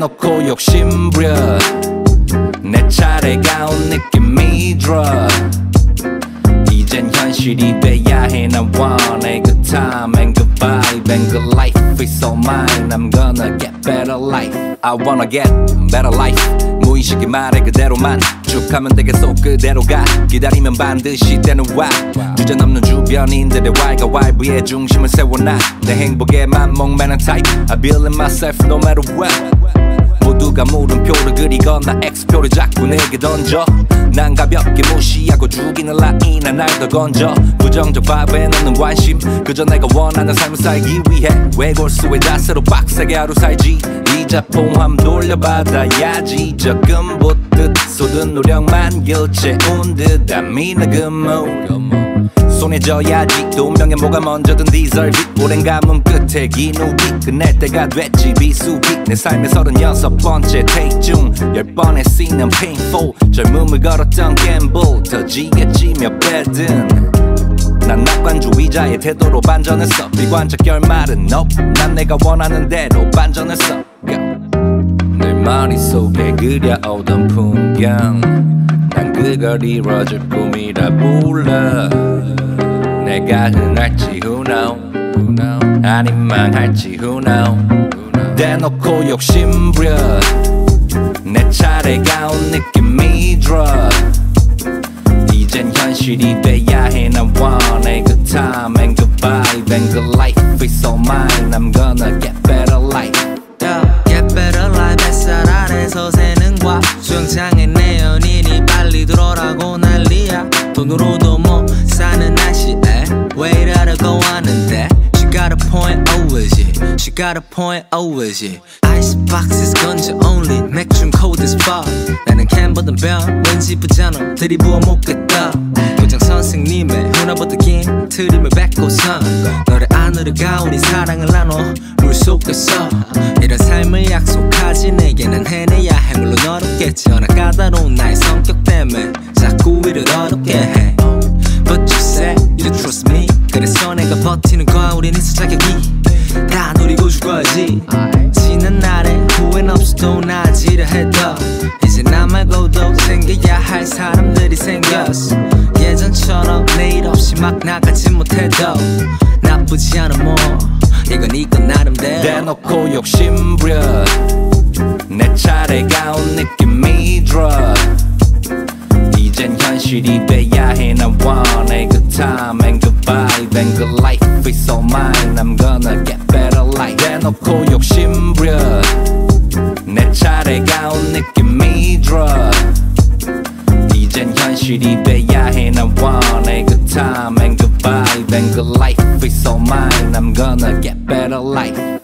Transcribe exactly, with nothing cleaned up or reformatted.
대놓고 욕심부려 내 차례가 온 느낌이 들어 이젠 현실이 돼야 해 난 원해 Good time and good vibe and good life is all mine I'm gonna get better life I wanna get better life 무의식이 말해 그대로만 쭉 가면 되겠소 그대로 가 기다리면 반드시 때는 와 주저넘는 주변인들의 와이가 와이브의 중심을 세워놔 내 행복에만 목매는 type I believe in myself no matter what 모두가 물음표를 그리거나 X표를 자꾸 내게 던져 난 가볍게 무시하고 죽이는 라인에 날 더 건져 부정적 바이브에 넣는 관심 그저 내가 원하는 삶을 살기 위해 외골수의 자세로 빡세게 하루 살지 이자 포함 돌려받아야지 적금 붓듯 쏟은 노력만 교체온 듯 아미나 근무 손에 져야지 또 운명에 뭐가 먼저든 deserve it 오랜 가뭄 끝에 긴 우기 끝낼 때가 됐지 비수기 내 삶의 서른여섯 번째 take 중 열 번의 쓰이는 painful 젊음을 걸었던 gamble 터지겠지 몇 배든 난 낙관주의자의 태도로 반전했어 비관적 결말은 nope 난 내가 원하는 대로 반전했어 Go. 내 머릿속에 그려오던 풍경 난 그걸 이뤄줄 꿈이라 불러 내가 흥할지 who know, who know. 아님 망할지 who know, who know. 대놓고 욕심부려 내 차례가 온 느낌이 들어 이젠 현실이 돼야 해 난 원해 Good time and good vibe and good life is all mine I'm gonna get better life yeah, Get better life 햇살 아래서 새는 과 수영장에 내 연인이 빨리 들어오라고 난리야 돈으로도 못 사는 날씨에 왜 이러려고 하는데 She got a point, oh is it? She got a point, oh is it? Iceboxes 건져 only 맥주는 cold as fuck 나는 캔보단 병 왠지 부자노 들이부어 먹겠다 교장 선생님의 훈화보다 긴 트림을 뱉고선 너를 안으로 가오니 사랑을 나눠 물속에서 이런 삶을 약속하지 내게는 해내야 해 물론 어렵겠지 허나 까다로운 나의 성격 때문에 자꾸 일을 어렵게 해 But you say you don't trust me 그래서 내가 버티는 거야 우린 있을 자격이 다 노리고 죽어야지 지난 날에 후회는 없어도 나아지려 해도 이제 나 말고도 챙겨야 할 사람들이 생겼어 예전처럼 내일 없이 막 나가지 못해도 나쁘지 않아 뭐 이건 이건 나름대로 대놓고 욕심부려 내 차례가 온 느낌이 들어 이젠 현실이 돼야 해 난 원해 Good time and good vibe and good life is all mine I'm gonna get better life 대놓고 욕심부려 내 차례가 온 느낌이 들어 이젠 현실이 돼야 해 난 원해 Good time and good vibe and good life is all mine I'm gonna get better life